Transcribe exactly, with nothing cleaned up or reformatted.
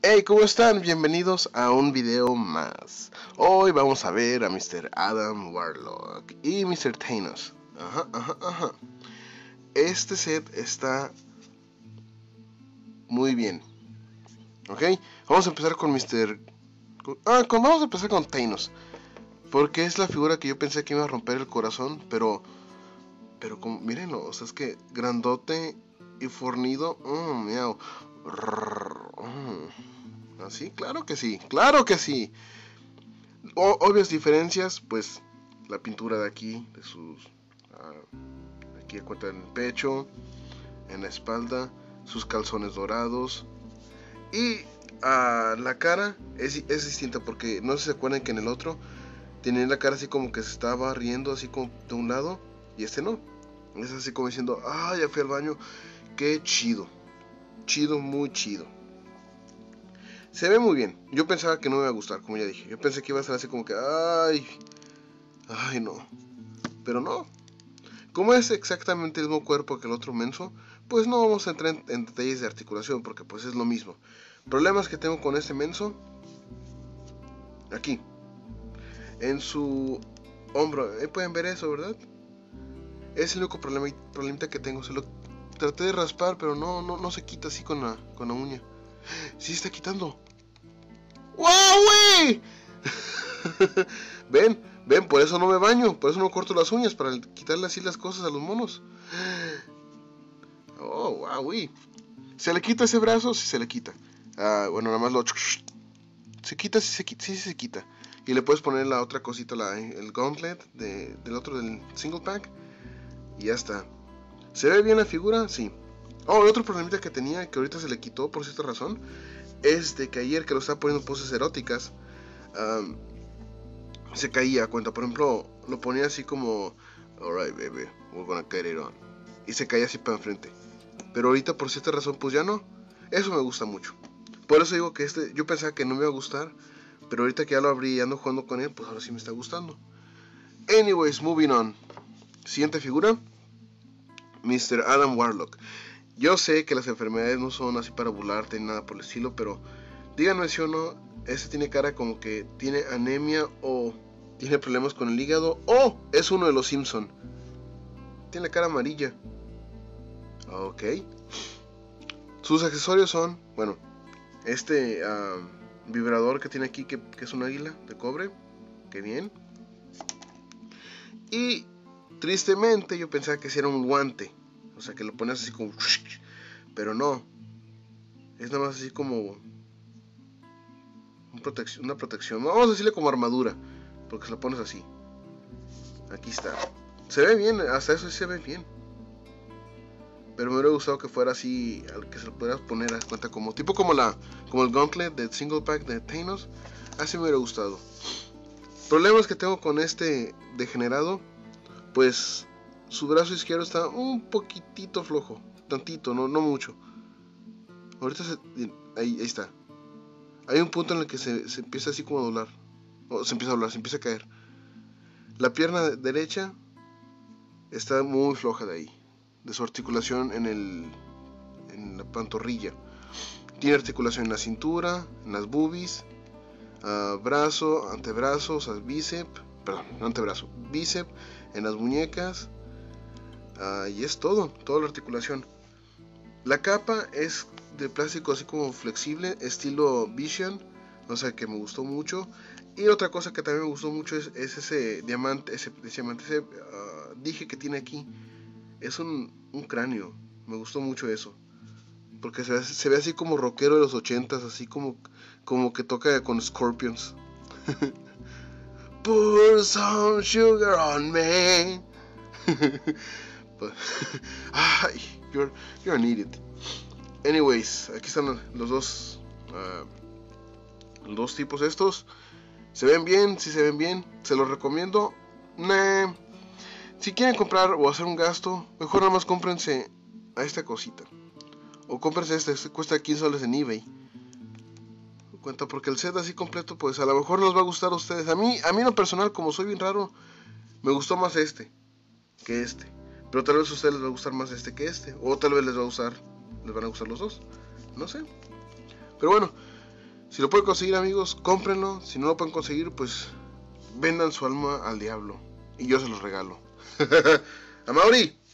Hey, ¿cómo están? Bienvenidos a un video más. Hoy vamos a ver a mister Adam Warlock y mister Thanos. Ajá, ajá, ajá. Este set está muy bien. Ok, vamos a empezar con mister Ah, con... vamos a empezar con Thanos, porque es la figura que yo pensé que iba a romper el corazón, pero... Pero como, mírenlo, o sea, es que grandote y fornido. Mmm, miau. Mm. Así, claro que sí, claro que sí. O, obvias diferencias, pues la pintura de aquí, de sus... Uh, aquí encuentran en el pecho, en la espalda, sus calzones dorados. Y uh, la cara es, es distinta, porque no se acuerdan que en el otro tenía la cara así como que se estaba riendo, así como de un lado, y este no. Es así como diciendo, ah, ya fui al baño. Qué chido. Chido, muy chido. Se ve muy bien. Yo pensaba que no me iba a gustar, como ya dije. Yo pensé que iba a ser así como que, ay, ay no. Pero no. Como es exactamente el mismo cuerpo que el otro menso, pues no vamos a entrar en, en detalles de articulación, porque pues es lo mismo. Problemas que tengo con este menso. Aquí. En su hombro. ¿Eh? Pueden ver eso, ¿verdad? Es el único problema, problemita que tengo. Se lo traté de raspar, pero no, no, no se quita así con la, con la uña. Sí, está quitando. ¡Wow, güey! Ven, ven, por eso no me baño. Por eso no corto las uñas, para quitarle así las cosas a los monos. Oh, wow, güey. ¿Se le quita ese brazo? Sí, se le quita. Ah, bueno, nada más lo... Se quita, sí se quita, sí se quita. Y le puedes poner la otra cosita, la, el gauntlet de, del otro, del single pack. Y ya está. ¿Se ve bien la figura? Sí. Oh, el otro problemita que tenía, que ahorita se le quitó por cierta razón, es de que ayer que lo estaba poniendo poses eróticas, um, se caía a cuenta. Por ejemplo, lo ponía así como, alright baby, we're gonna get it on. Y se caía así para enfrente. Pero ahorita por cierta razón pues ya no. Eso me gusta mucho. Por eso digo que este, yo pensaba que no me iba a gustar, pero ahorita que ya lo abrí y ando jugando con él, pues ahora sí me está gustando. Anyways, moving on. Siguiente figura, mister Adam Warlock. Yo sé que las enfermedades no son así para burlarte ni nada por el estilo, pero díganme si o no, este tiene cara como que tiene anemia o tiene problemas con el hígado o es uno de los Simpson. Tiene la cara amarilla. Ok. Sus accesorios son, bueno, este uh, vibrador que tiene aquí, que, que es un águila de cobre. Que bien. Y tristemente yo pensaba que era un guante. O sea, que lo pones así como... Pero no. Es nada más así como... Un protec- una protección. Vamos a decirle como armadura. Porque se lo pones así. Aquí está. Se ve bien. Hasta eso sí se ve bien. Pero me hubiera gustado que fuera así. Que se lo pudieras poner a cuenta como... Tipo como la como el gauntlet de single pack de Thanos. Así me hubiera gustado. Problemas que tengo con este degenerado. Pues... Su brazo izquierdo está un poquitito flojo. Tantito, no, no mucho. Ahorita se, ahí, ahí está. Hay un punto en el que se, se empieza así como a doblar. O se empieza a doblar, se empieza a caer. La pierna derecha está muy floja de ahí. De su articulación en el... En la pantorrilla. Tiene articulación en la cintura, en las boobies, uh, brazo, antebrazo, o sea, bíceps. Perdón, no antebrazo, bíceps, en las muñecas. Uh, y es todo, toda la articulación. La capa es de plástico así como flexible, estilo Vision, o sea que me gustó mucho. Y otra cosa que también me gustó mucho es, es ese diamante, ese, ese, diamante, ese uh, dije que tiene aquí. Es un, un cráneo, me gustó mucho eso. Porque se ve, se ve así como rockero de los ochentas, así como, como que toca con Scorpions. Pour some sugar on me. But, ay, you're, you're an idiot. Anyways, aquí están los dos uh, los dos tipos estos. ¿Se ven bien? Sí se ven bien. ¿Se los recomiendo? Nah. Si quieren comprar o hacer un gasto, mejor nada más cómprense a esta cosita. O cómprense este, este cuesta quince soles en eBay. Cuenta, porque el set así completo, pues a lo mejor nos va a gustar a ustedes. A mí, a mí en lo personal, como soy bien raro, me gustó más este que este. Pero tal vez a ustedes les va a gustar más este que este. O tal vez les va a gustar, les van a gustar los dos. No sé. Pero bueno, Si lo pueden conseguir, amigos, cómprenlo. Si no lo pueden conseguir, pues vendan su alma al diablo y yo se los regalo. Amaury.